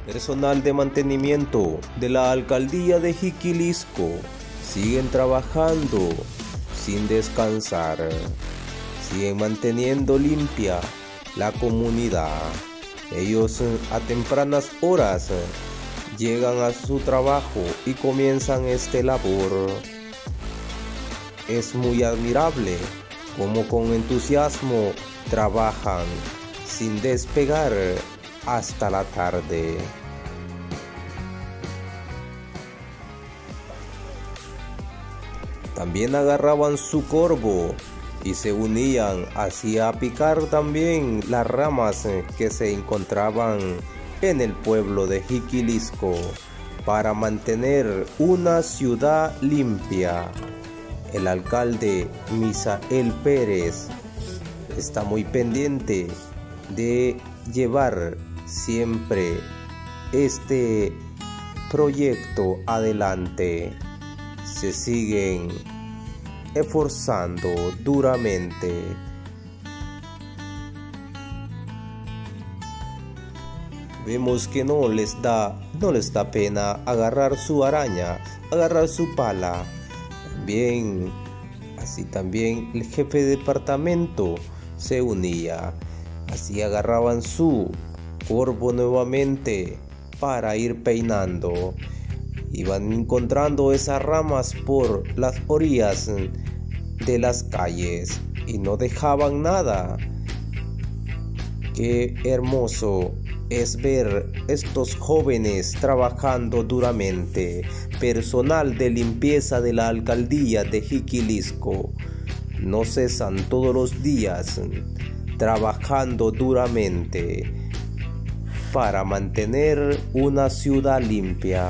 Personal de mantenimiento de la alcaldía de Jiquilisco siguen trabajando sin descansar, siguen manteniendo limpia la comunidad. Ellos a tempranas horas llegan a su trabajo y comienzan esta labor. Es muy admirable cómo con entusiasmo trabajan sin despegar hasta la tarde. También agarraban su corvo y se unían hacia picar también las ramas que se encontraban en el pueblo de Jiquilisco para mantener una ciudad limpia. El alcalde Misael Pérez está muy pendiente de llevar siempre este proyecto adelante. Se siguen esforzando duramente. Vemos que no les da pena agarrar su araña, agarrar su pala. Así también el jefe de departamento se unía. Así agarraban su corvo nuevamente para ir peinando. Iban encontrando esas ramas por las orillas de las calles y no dejaban nada. Qué hermoso es ver estos jóvenes trabajando duramente. Personal de limpieza de la alcaldía de Jiquilisco no cesan todos los días trabajando duramente para mantener una ciudad limpia.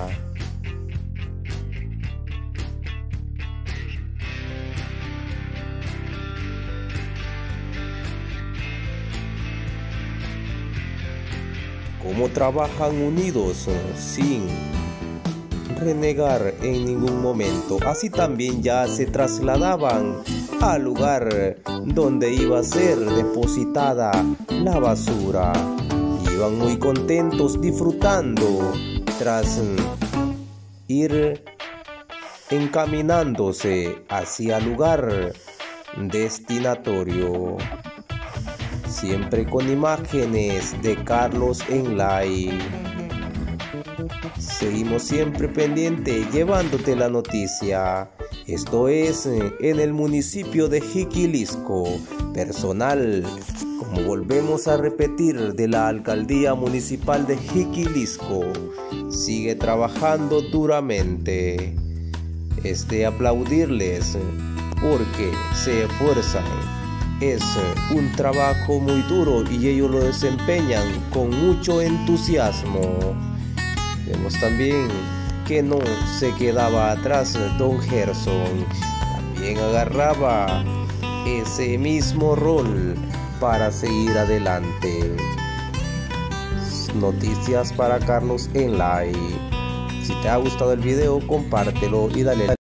Cómo trabajan unidos sin renegar en ningún momento. Así también ya se trasladaban al lugar donde iba a ser depositada la basura. Iban muy contentos disfrutando tras ir encaminándose hacia el lugar destinatorio. Siempre con imágenes de Carlos Enlay. Seguimos siempre pendiente llevándote la noticia. Esto es en el municipio de Jiquilisco. Personal, como volvemos a repetir, de la alcaldía municipal de Jiquilisco, sigue trabajando duramente. Es de aplaudirles porque se esfuerzan. Es un trabajo muy duro y ellos lo desempeñan con mucho entusiasmo. Vemos también que no se quedaba atrás don Gerson. También agarraba ese mismo rol para seguir adelante. Noticias para Carlos Enlay. Si te ha gustado el video, compártelo y dale like.